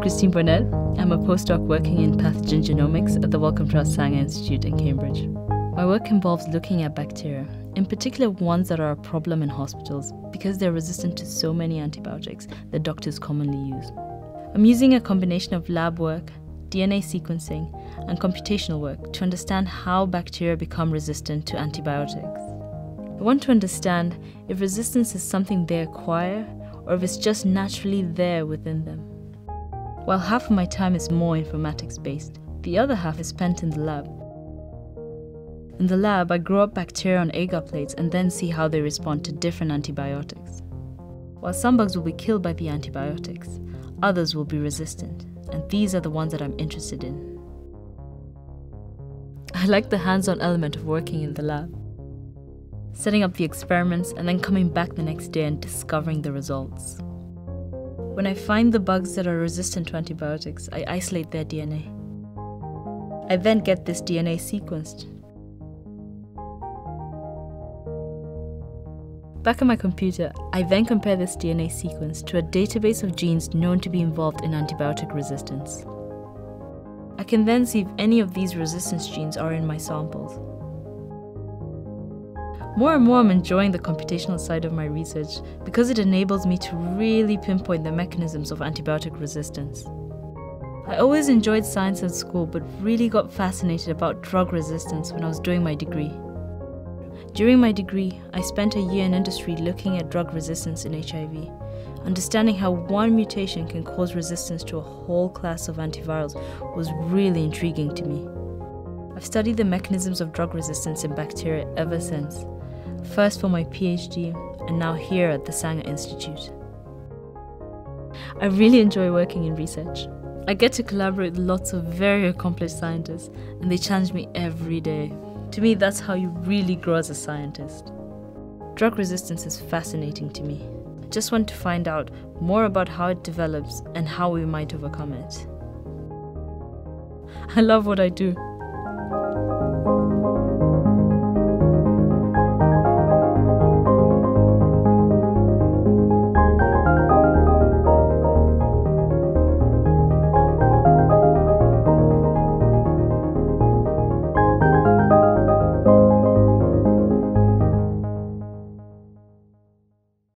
Christine Boinett. I'm a postdoc working in pathogen genomics at the Wellcome Trust Sanger Institute in Cambridge. My work involves looking at bacteria, in particular ones that are a problem in hospitals because they're resistant to so many antibiotics that doctors commonly use. I'm using a combination of lab work, DNA sequencing, and computational work to understand how bacteria become resistant to antibiotics. I want to understand if resistance is something they acquire or if it's just naturally there within them. While half of my time is more informatics-based, the other half is spent in the lab. In the lab, I grow up bacteria on agar plates and then see how they respond to different antibiotics. While some bugs will be killed by the antibiotics, others will be resistant, and these are the ones that I'm interested in. I like the hands-on element of working in the lab, setting up the experiments and then coming back the next day and discovering the results. When I find the bugs that are resistant to antibiotics, I isolate their DNA. I then get this DNA sequenced. Back on my computer, I then compare this DNA sequence to a database of genes known to be involved in antibiotic resistance. I can then see if any of these resistance genes are in my samples. More and more I'm enjoying the computational side of my research because it enables me to really pinpoint the mechanisms of antibiotic resistance. I always enjoyed science at school but really got fascinated about drug resistance when I was doing my degree. During my degree, I spent a year in industry looking at drug resistance in HIV. Understanding how one mutation can cause resistance to a whole class of antivirals was really intriguing to me. I've studied the mechanisms of drug resistance in bacteria ever since. First for my PhD, and now here at the Sanger Institute. I really enjoy working in research. I get to collaborate with lots of very accomplished scientists, and they challenge me every day. To me, that's how you really grow as a scientist. Drug resistance is fascinating to me. I just want to find out more about how it develops and how we might overcome it. I love what I do.